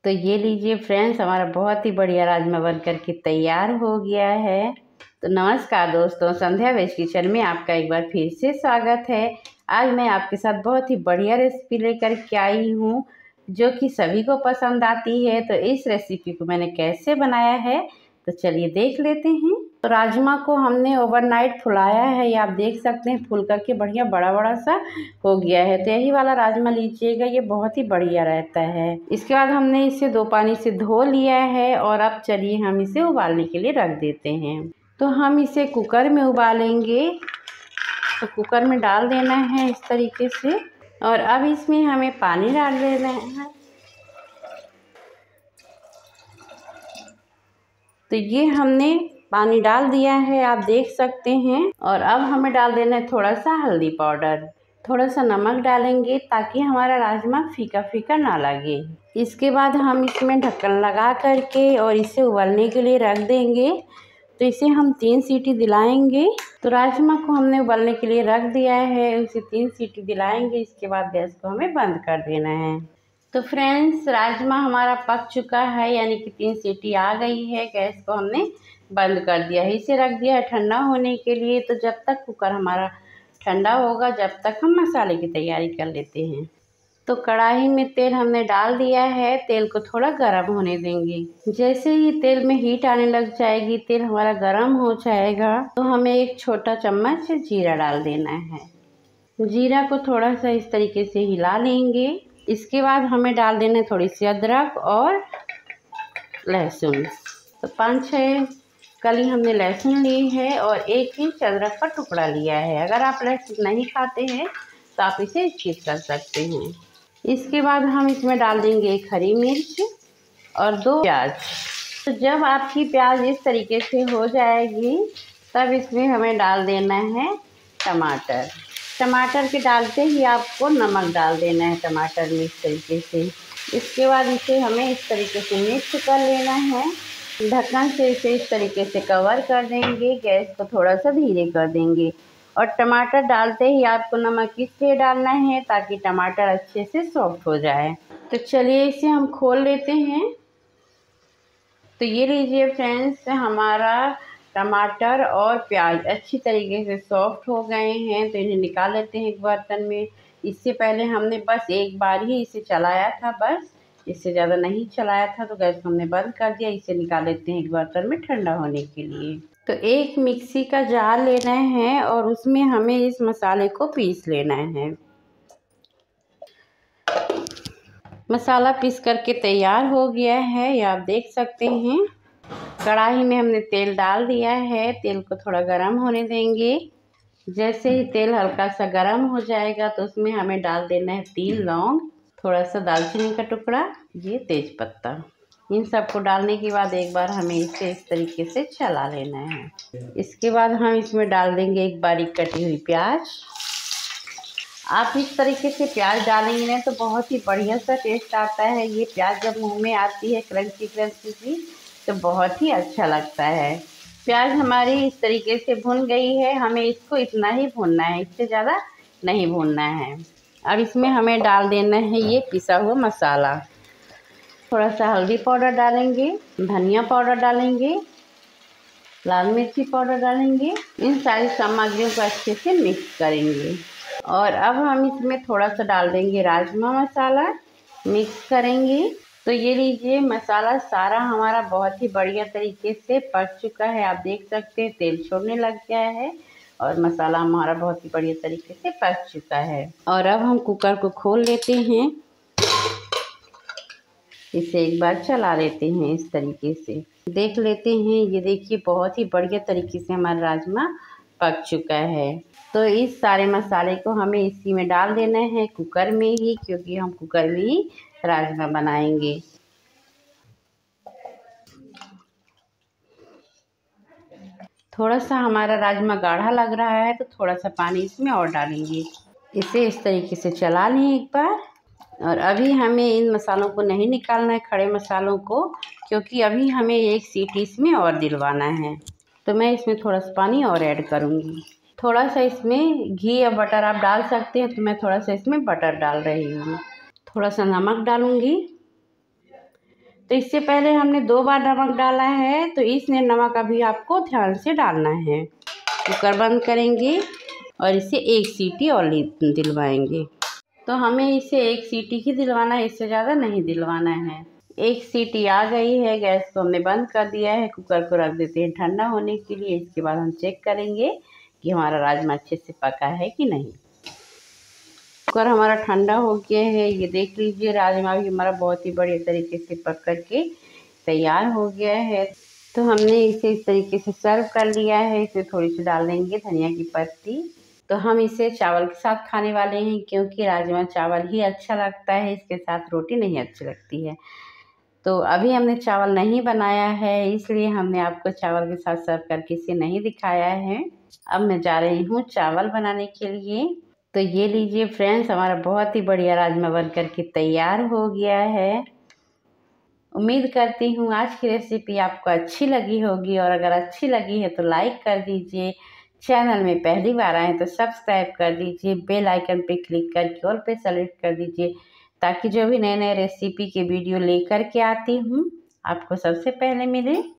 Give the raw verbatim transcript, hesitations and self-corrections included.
तो ये लीजिए फ्रेंड्स, हमारा बहुत ही बढ़िया राजमा बन करके तैयार हो गया है। तो नमस्कार दोस्तों, संध्या वेज किचन में आपका एक बार फिर से स्वागत है। आज मैं आपके साथ बहुत ही बढ़िया रेसिपी लेकर के आई हूँ जो कि सभी को पसंद आती है। तो इस रेसिपी को मैंने कैसे बनाया है तो चलिए देख लेते हैं। तो राजमा को हमने ओवरनाइट फुलाया है, ये आप देख सकते हैं फूल करके बढ़िया बड़ा बड़ा सा हो गया है। तो यही वाला राजमा लीजिएगा, ये बहुत ही बढ़िया रहता है। इसके बाद हमने इसे दो पानी से धो लिया है और अब चलिए हम इसे उबालने के लिए रख देते हैं। तो हम इसे कुकर में उबालेंगे। तो कुकर में डाल देना है इस तरीके से और अब इसमें हमें पानी डाल देना है। तो ये हमने पानी डाल दिया है, आप देख सकते हैं। और अब हमें डाल देना है थोड़ा सा हल्दी पाउडर, थोड़ा सा नमक डालेंगे ताकि हमारा राजमा फीका फीका ना लगे। इसके बाद हम इसमें ढक्कन लगा करके और इसे उबलने के लिए रख देंगे। तो इसे हम तीन सीटी दिलाएंगे। तो राजमा को हमने उबलने के लिए रख दिया है, उसे तीन सीटी दिलाएंगे। इसके बाद गैस को हमें बंद कर देना है। तो फ्रेंड्स, राजमा हमारा पक चुका है, यानी कि तीन सीटी आ गई है। गैस को हमने बंद कर दिया है, इसे रख दिया है ठंडा होने के लिए। तो जब तक कुकर हमारा ठंडा होगा जब तक हम मसाले की तैयारी कर लेते हैं। तो कढ़ाई में तेल हमने डाल दिया है, तेल को थोड़ा गर्म होने देंगे। जैसे ही तेल में हीट आने लग जाएगी, तेल हमारा गर्म हो जाएगा, तो हमें एक छोटा चम्मच जीरा डाल देना है। जीरा को थोड़ा सा इस तरीके से हिला लेंगे। इसके बाद हमें डाल देना है थोड़ी सी अदरक और लहसुन। तो पाँच छः कली हमने लहसुन ली है और एक इंच अदरक का टुकड़ा लिया है। अगर आप लहसुन नहीं खाते हैं तो आप इसे स्किप कर सकते हैं। इसके बाद हम इसमें डाल देंगे एक हरी मिर्च और दो प्याज। तो जब आपकी प्याज इस तरीके से हो जाएगी तब इसमें हमें डाल देना है टमाटर। टमाटर के डालते ही आपको नमक डाल देना है टमाटर में इस तरीके से। इसके बाद इसे हमें इस तरीके से मिक्स कर लेना है। ढक्कन से इसे इस तरीके से कवर कर देंगे। गैस को थोड़ा सा धीरे कर देंगे और टमाटर डालते ही आपको नमक इसलिए डालना है ताकि टमाटर अच्छे से सॉफ्ट हो जाए। तो चलिए इसे हम खोल लेते हैं। तो ये लीजिए फ्रेंड्स, हमारा टमाटर और प्याज अच्छी तरीके से सॉफ्ट हो गए हैं। तो इन्हें निकाल लेते हैं एक बर्तन में। इससे पहले हमने बस एक बार ही इसे चलाया था, बस इससे ज़्यादा नहीं चलाया था। तो गैस हमने बंद कर दिया। इसे निकाल लेते हैं एक बर्तन में ठंडा होने के लिए। तो एक मिक्सी का जार लेना है और उसमें हमें इस मसाले को पीस लेना है। मसाला पीस करके तैयार हो गया है, ये आप देख सकते हैं। कढ़ाई में हमने तेल डाल दिया है, तेल को थोड़ा गर्म होने देंगे। जैसे ही तेल हल्का सा गर्म हो जाएगा तो उसमें हमें डाल देना है तीन लौंग, थोड़ा सा दालचीनी का टुकड़ा, ये तेज पत्ता। इन सबको डालने के बाद एक बार हमें इसे इस तरीके से चला लेना है। इसके बाद हम इसमें डाल देंगे एक बारीक कटी हुई प्याज। आप इस तरीके से प्याज डालेंगे ना तो बहुत ही बढ़िया सा टेस्ट आता है। ये प्याज जब मुंह में आती है क्रंची क्रंची सी तो बहुत ही अच्छा लगता है। प्याज हमारी इस तरीके से भुन गई है, हमें इसको इतना ही भूनना है, इससे ज़्यादा नहीं भूनना है। अब इसमें हमें डाल देना है ये पिसा हुआ मसाला। थोड़ा सा हल्दी पाउडर डालेंगे, धनिया पाउडर डालेंगे, लाल मिर्ची पाउडर डालेंगे। इन सारी सामग्रियों को अच्छे से मिक्स करेंगे और अब हम इसमें थोड़ा सा डाल देंगे राजमा मसाला, मिक्स करेंगे। तो ये लीजिए मसाला सारा हमारा बहुत ही बढ़िया तरीके से पक चुका है। आप देख सकते हैं तेल छोड़ने लग गया है और मसाला हमारा बहुत ही बढ़िया तरीके से पक चुका है। और अब हम कुकर को खोल लेते हैं, इसे एक बार चला लेते हैं इस तरीके से, देख लेते हैं। ये देखिए बहुत ही बढ़िया तरीके से हमारा राजमा पक चुका है। तो इस सारे मसाले को हमें इसी में डाल देना है कुकर में ही, क्योंकि हम कुकर में ही राजमा बनाएंगे। थोड़ा सा हमारा राजमा गाढ़ा लग रहा है तो थोड़ा सा पानी इसमें और डालेंगे। इसे इस तरीके से चला लें एक बार। और अभी हमें इन मसालों को नहीं निकालना है, खड़े मसालों को, क्योंकि अभी हमें एक सीटी इसमें और दिलवाना है। तो मैं इसमें थोड़ा सा पानी और ऐड करूँगी। थोड़ा सा इसमें घी या बटर आप डाल सकते हैं, तो मैं थोड़ा सा इसमें बटर डाल रही हूँ। थोड़ा सा नमक डालूँगी तो इससे पहले हमने दो बार नमक डाला है, तो इसलिए नमक अभी आपको ध्यान से डालना है। कुकर बंद करेंगे और इसे एक सीटी और दिलवाएंगे। तो हमें इसे एक सीटी ही दिलवाना है, इससे ज़्यादा नहीं दिलवाना है। एक सीटी आ गई है, गैस को हमने बंद कर दिया है। कुकर को रख देते हैं ठंडा होने के लिए। इसके बाद हम चेक करेंगे कि हमारा राजमा अच्छे से पका है कि नहीं। कुकर हमारा ठंडा हो गया है, ये देख लीजिए। राजमा भी हमारा बहुत ही बढ़िया तरीके से पक कर के तैयार हो गया है। तो हमने इसे इस तरीके से सर्व कर लिया है। इसमें थोड़ी सी डाल देंगे धनिया की पत्ती। तो हम इसे चावल के साथ खाने वाले हैं, क्योंकि राजमा चावल ही अच्छा लगता है, इसके साथ रोटी नहीं अच्छी लगती है। तो अभी हमने चावल नहीं बनाया है, इसलिए हमने आपको चावल के साथ सर्व करके इसे नहीं दिखाया है। अब मैं जा रही हूँ चावल बनाने के लिए। तो ये लीजिए फ्रेंड्स, हमारा बहुत ही बढ़िया राजमा बन करके तैयार हो गया है। उम्मीद करती हूँ आज की रेसिपी आपको अच्छी लगी होगी, और अगर अच्छी लगी है तो लाइक कर दीजिए। चैनल में पहली बार आए तो सब्सक्राइब कर दीजिए। बेल आइकन पे क्लिक करके ऑल पे सेलेक्ट कर दीजिए, ताकि जो भी नए नए रेसिपी के वीडियो लेकर के आती हूँ आपको सबसे पहले मिले।